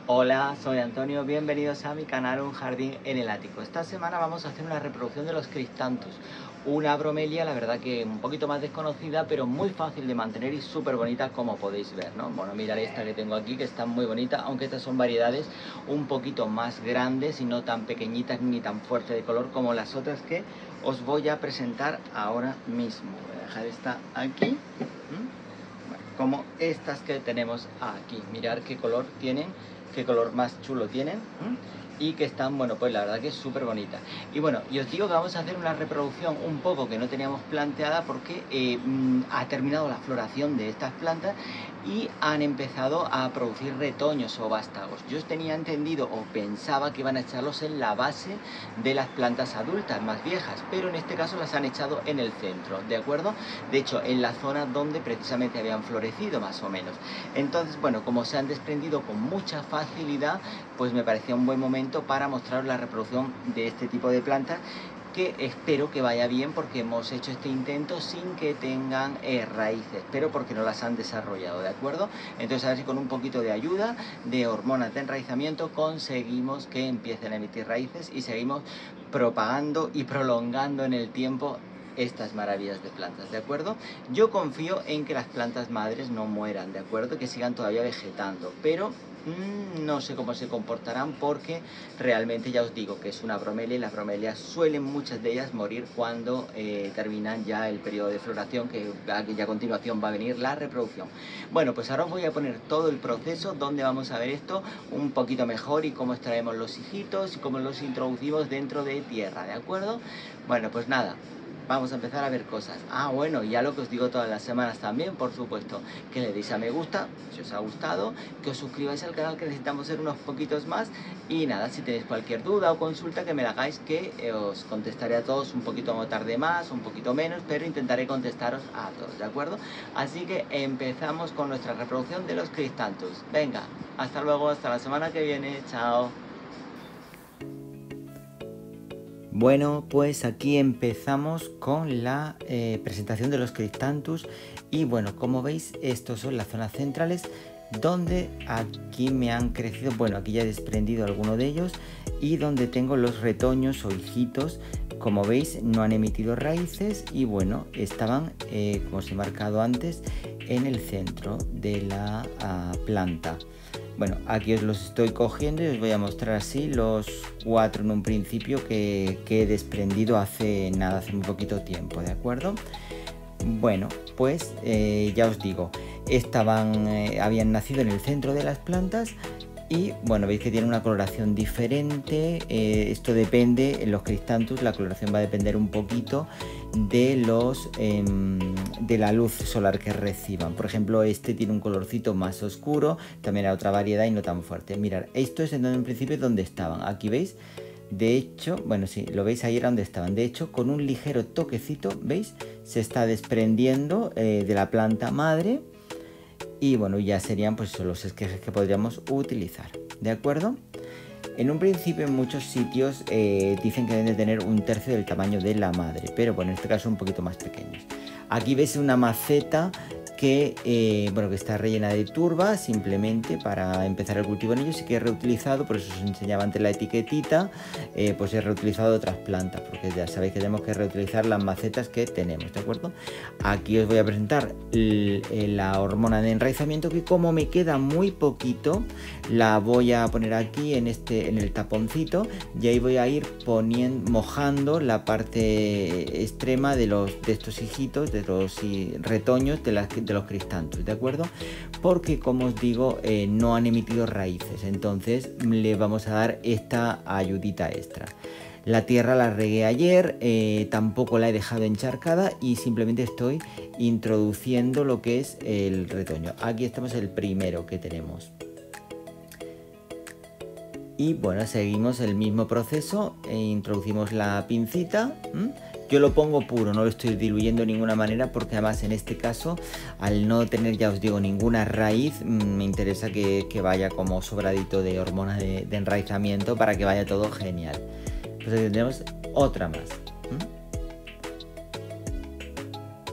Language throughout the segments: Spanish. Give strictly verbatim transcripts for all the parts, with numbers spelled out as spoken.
Hola, soy Antonio, bienvenidos a mi canal Un Jardín en el Ático. Esta semana vamos a hacer una reproducción de los Cristanthus, una bromelia, la verdad que un poquito más desconocida, pero muy fácil de mantener y súper bonita, como podéis ver, ¿no? Bueno, mirad esta que tengo aquí, que está muy bonita, aunque estas son variedades un poquito más grandes y no tan pequeñitas ni tan fuerte de color como las otras que os voy a presentar ahora mismo. Voy a dejar esta aquí. ¿Mm? Como estas que tenemos aquí. Mirad qué color tienen, qué color más chulo tienen, ¿m? Y que están, bueno, pues la verdad que es súper bonita. Y bueno, y os digo que vamos a hacer una reproducción un poco que no teníamos planteada porque eh, ha terminado la floración de estas plantas y han empezado a producir retoños o vástagos. Yo tenía entendido o pensaba que iban a echarlos en la base de las plantas adultas más viejas, pero en este caso las han echado en el centro, ¿de acuerdo? De hecho, en la zona donde precisamente habían florecido más o menos. Entonces, bueno, como se han desprendido con mucha facilidad, pues me parecía un buen momento para mostraros la reproducción de este tipo de plantas, que espero que vaya bien porque hemos hecho este intento sin que tengan eh, raíces, pero porque no las han desarrollado, ¿de acuerdo? Entonces a ver si con un poquito de ayuda de hormonas de enraizamiento conseguimos que empiecen a emitir raíces y seguimos propagando y prolongando en el tiempo estas maravillas de plantas, ¿de acuerdo? Yo confío en que las plantas madres no mueran, ¿de acuerdo? Que sigan todavía vegetando, pero mmm, no sé cómo se comportarán porque realmente ya os digo que es una bromelia y las bromelias suelen muchas de ellas morir cuando eh, terminan ya el periodo de floración, que ya a continuación va a venir la reproducción. Bueno, pues ahora os voy a poner todo el proceso donde vamos a ver esto un poquito mejor y cómo extraemos los hijitos y cómo los introducimos dentro de tierra, ¿de acuerdo? Bueno, pues nada, vamos a empezar a ver cosas. Ah, bueno, ya lo que os digo todas las semanas también, por supuesto, que le deis a me gusta, si os ha gustado, que os suscribáis al canal, que necesitamos ser unos poquitos más. Y nada, si tenéis cualquier duda o consulta, que me la hagáis, que eh, os contestaré a todos un poquito tarde más, un poquito menos, pero intentaré contestaros a todos, ¿de acuerdo? Así que empezamos con nuestra reproducción de los Cristanthus. Venga, hasta luego, hasta la semana que viene, chao. Bueno, pues aquí empezamos con la eh, presentación de los Cristanthus y bueno, como veis, estos son las zonas centrales donde aquí me han crecido, bueno, aquí ya he desprendido alguno de ellos y donde tengo los retoños o hijitos. Como veis, no han emitido raíces y bueno, estaban, eh, como os he marcado antes, en el centro de la uh, planta. Bueno, aquí os los estoy cogiendo y os voy a mostrar así los cuatro en un principio que, que he desprendido hace nada, hace muy poquito tiempo, ¿de acuerdo? Bueno, pues eh, ya os digo, estaban, eh, habían nacido en el centro de las plantas y bueno, veis que tiene una coloración diferente. Eh, esto depende, en los Cristanthus la coloración va a depender un poquito de los eh, de la luz solar que reciban. Por ejemplo, este tiene un colorcito más oscuro, también hay otra variedad y no tan fuerte. Mirad, esto es en, donde, en principio donde estaban. Aquí veis, de hecho, bueno, sí, lo veis ahí era donde estaban. De hecho, con un ligero toquecito, ¿veis? Se está desprendiendo eh, de la planta madre. Y bueno, ya serían pues los esquejes que podríamos utilizar, ¿de acuerdo? En un principio en muchos sitios eh, dicen que deben de tener un tercio del tamaño de la madre, pero bueno, en este caso un poquito más pequeños. Aquí veis una maceta que, eh, bueno, que está rellena de turba simplemente para empezar el cultivo en ellos y que he reutilizado, por eso os enseñaba antes la etiquetita, eh, pues he reutilizado otras plantas, porque ya sabéis que tenemos que reutilizar las macetas que tenemos, ¿de acuerdo? Aquí os voy a presentar la hormona de enraizamiento, que como me queda muy poquito, la voy a poner aquí en, este, en el taponcito y ahí voy a ir poniendo, mojando la parte extrema de, los, de estos hijitos, de los retoños de las de los Cristanthus, ¿de acuerdo? Porque como os digo, eh, no han emitido raíces, entonces le vamos a dar esta ayudita extra. La tierra la regué ayer, eh, tampoco la he dejado encharcada y simplemente estoy introduciendo lo que es el retoño. Aquí estamos, el primero que tenemos. Y bueno, seguimos el mismo proceso, e introducimos la pincita. ¿m? Yo lo pongo puro, no lo estoy diluyendo de ninguna manera porque además en este caso, al no tener, ya os digo, ninguna raíz, me interesa que, que vaya como sobradito de hormonas de, de enraizamiento para que vaya todo genial. Pues aquí tenemos otra más. ¿Mm?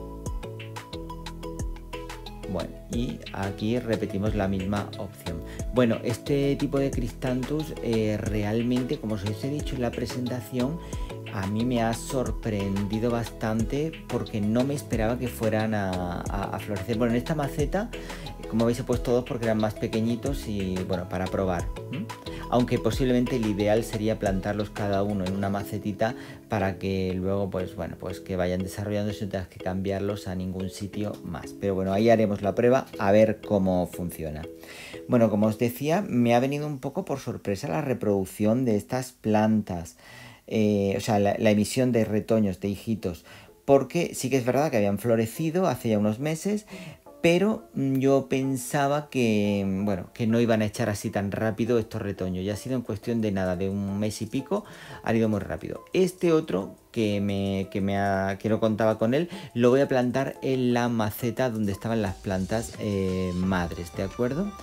Bueno, y aquí repetimos la misma opción. Bueno, este tipo de Chrysanthus eh, realmente, como os he dicho en la presentación, a mí me ha sorprendido bastante porque no me esperaba que fueran a, a, a florecer. Bueno, en esta maceta, como veis, he puesto dos porque eran más pequeñitos y bueno, para probar. ¿Mm? Aunque posiblemente el ideal sería plantarlos cada uno en una macetita para que luego, pues bueno, pues que vayan desarrollándose y no tengas que cambiarlos a ningún sitio más. Pero bueno, ahí haremos la prueba a ver cómo funciona. Bueno, como os decía, me ha venido un poco por sorpresa la reproducción de estas plantas. Eh, o sea, la, la emisión de retoños, de hijitos, porque sí que es verdad que habían florecido hace ya unos meses, pero yo pensaba que, bueno, que no iban a echar así tan rápido estos retoños. Ya ha sido en cuestión de nada, de un mes y pico, ha ido muy rápido. Este otro, que, me, que, me ha, que no contaba con él, lo voy a plantar en la maceta donde estaban las plantas eh, madres, ¿de acuerdo?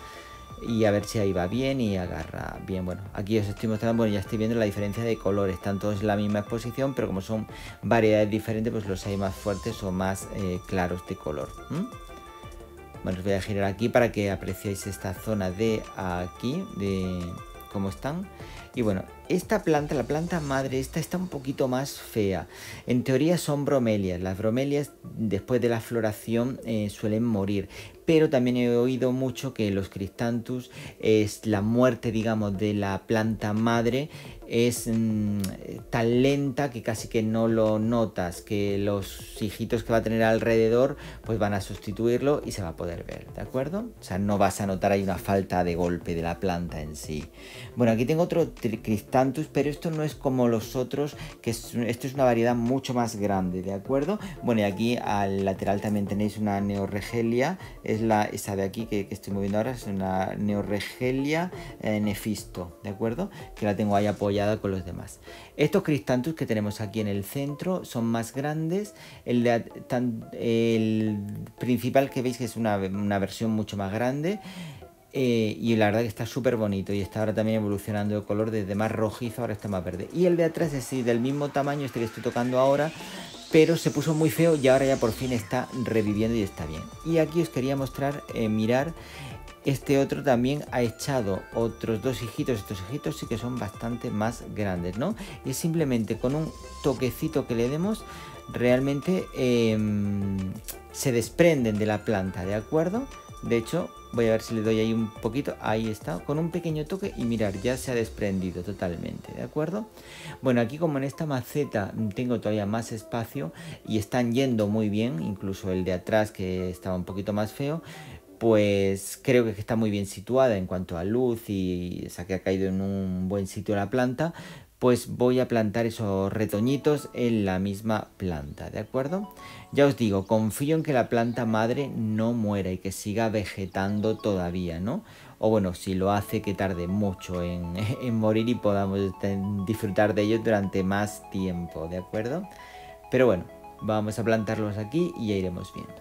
Y a ver si ahí va bien y agarra bien. Bueno, aquí os estoy mostrando, bueno, ya estoy viendo la diferencia de colores, están todos en la misma exposición, pero como son variedades diferentes, pues los hay más fuertes o más eh, claros de color. ¿Mm? Bueno, os voy a girar aquí para que apreciéis esta zona de aquí, de cómo están. Y bueno, esta planta, la planta madre, esta está un poquito más fea. En teoría son bromelias. Las bromelias después de la floración eh, suelen morir. Pero también he oído mucho que los Chrysanthus es la muerte, digamos, de la planta madre es mmm, tan lenta que casi que no lo notas, que los hijitos que va a tener alrededor pues van a sustituirlo y se va a poder ver, ¿de acuerdo? O sea, no vas a notar ahí una falta de golpe de la planta en sí. Bueno, aquí tengo otro Chrysanthus, pero esto no es como los otros, que es, esto es una variedad mucho más grande, ¿de acuerdo? Bueno, y aquí al lateral también tenéis una Neorregelia, es la, esa de aquí que, que estoy moviendo ahora, es una Neorregelia eh, nefisto, ¿de acuerdo? Que la tengo ahí apoyada con los demás. Estos Chrysanthus que tenemos aquí en el centro son más grandes. El, de, tan, el principal que veis que es una, una versión mucho más grande. Eh, y la verdad que está súper bonito y está ahora también evolucionando de color, desde más rojizo ahora está más verde. Y el de atrás es sí, del mismo tamaño, este que estoy tocando ahora, pero se puso muy feo y ahora ya por fin está reviviendo y está bien. Y aquí os quería mostrar, eh, mirar, este otro también ha echado otros dos hijitos. Estos hijitos sí que son bastante más grandes, ¿no? Y simplemente con un toquecito que le demos, realmente eh, se desprenden de la planta, ¿de acuerdo? De hecho, voy a ver si le doy ahí un poquito, ahí está, con un pequeño toque y mirar, ya se ha desprendido totalmente, ¿de acuerdo? Bueno, aquí como en esta maceta tengo todavía más espacio y están yendo muy bien, incluso el de atrás que estaba un poquito más feo, pues creo que está muy bien situada en cuanto a luz y o sea, que ha caído en un buen sitio la planta, pues voy a plantar esos retoñitos en la misma planta, ¿de acuerdo? Ya os digo, confío en que la planta madre no muera y que siga vegetando todavía, ¿no? O bueno, si lo hace, que tarde mucho en, en morir y podamos disfrutar de ellos durante más tiempo, ¿de acuerdo? Pero bueno, vamos a plantarlos aquí y ya iremos viendo.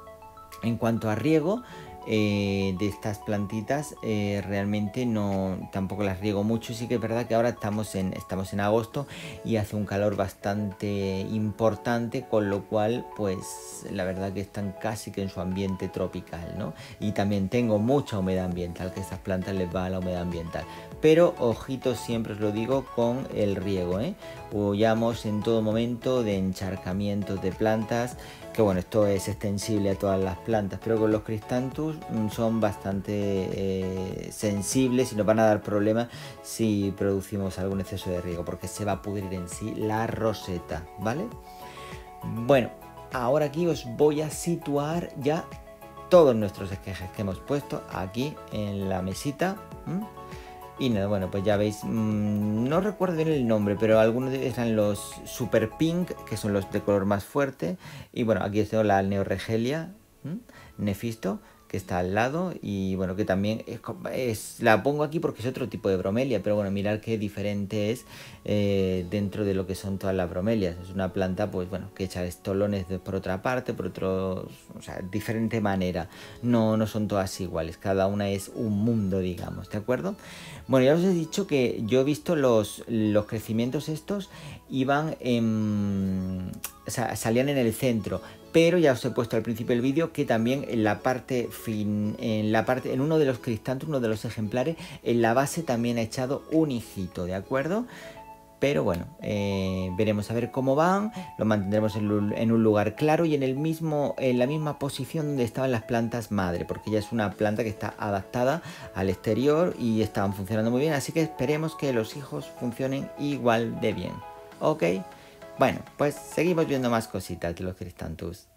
En cuanto a riego eh, de estas plantitas, eh, realmente no tampoco las riego mucho. Sí que es verdad que ahora estamos en, estamos en agosto y hace un calor bastante importante, con lo cual pues la verdad que están casi que en su ambiente tropical, ¿no? Y también tengo mucha humedad ambiental, que a estas plantas les va a la humedad ambiental. Pero ojito, siempre os lo digo, con el riego, ¿eh? Huyamos en todo momento de encharcamientos de plantas, que bueno, esto es extensible a todas las plantas, pero con los Chrysanthus son bastante eh, sensibles y nos van a dar problemas si producimos algún exceso de riego, porque se va a pudrir en sí la roseta, ¿vale? Bueno, ahora aquí os voy a situar ya todos nuestros esquejes que hemos puesto aquí en la mesita. ¿Mm? Y nada, bueno, pues ya veis, mmm, no recuerdo bien el nombre, pero algunos eran los Super Pink, que son los de color más fuerte. Y bueno, aquí tengo la Neorregelia, ¿m? Nefisto, que está al lado. Y bueno, que también es, es, la pongo aquí porque es otro tipo de bromelia. Pero bueno, mirad qué diferente es eh, dentro de lo que son todas las bromelias. Es una planta, pues bueno, que echa estolones de, por otra parte, por otro, o sea, diferente manera. No, no son todas iguales, cada una es un mundo, digamos, ¿de acuerdo? Bueno, ya os he dicho que yo he visto los, los crecimientos estos, iban en, o sea, salían en el centro, pero ya os he puesto al principio del vídeo que también en la parte fin, en la parte, en uno de los Cryptanthus, uno de los ejemplares, en la base también ha echado un hijito, ¿de acuerdo? Pero bueno, eh, veremos a ver cómo van, lo mantendremos en, en un lugar claro y en, el mismo, en la misma posición donde estaban las plantas madre, porque ya es una planta que está adaptada al exterior y estaban funcionando muy bien, así que esperemos que los hijos funcionen igual de bien, ¿ok? Bueno, pues seguimos viendo más cositas de los Cryptanthus.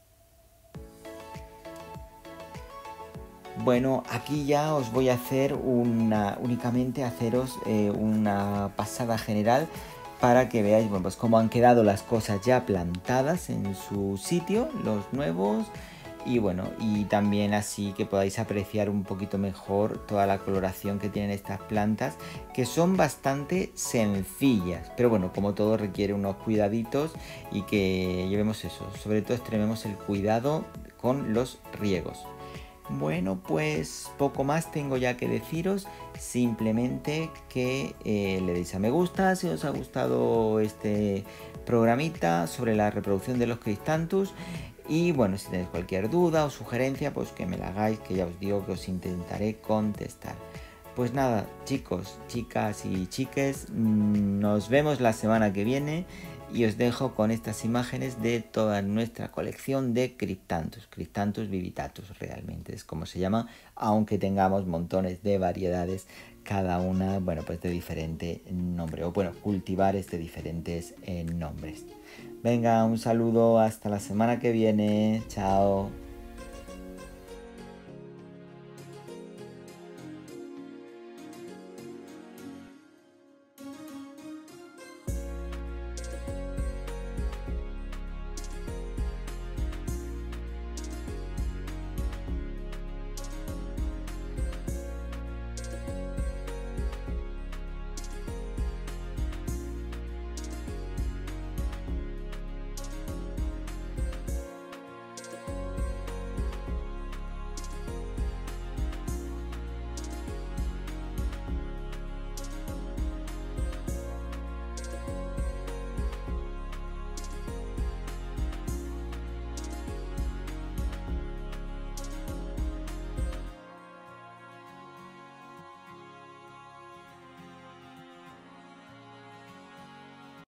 Bueno, aquí ya os voy a hacer una, únicamente haceros eh, una pasada general para que veáis, bueno, pues cómo han quedado las cosas ya plantadas en su sitio, los nuevos, y bueno, y también así que podáis apreciar un poquito mejor toda la coloración que tienen estas plantas, que son bastante sencillas, pero bueno, como todo requiere unos cuidaditos y que llevemos eso, sobre todo extrememos el cuidado con los riegos. Bueno, pues poco más tengo ya que deciros, simplemente que eh, le deis a me gusta si os ha gustado este programita sobre la reproducción de los Cryptanthus, y bueno, si tenéis cualquier duda o sugerencia, pues que me la hagáis, que ya os digo que os intentaré contestar. Pues nada, chicos, chicas y chiques, nos vemos la semana que viene. Y os dejo con estas imágenes de toda nuestra colección de Cryptanthus, Cryptanthus vividatus realmente es como se llama, aunque tengamos montones de variedades, cada una, bueno, pues de diferente nombre, o bueno, cultivares de diferentes eh, nombres. Venga, un saludo, hasta la semana que viene, chao.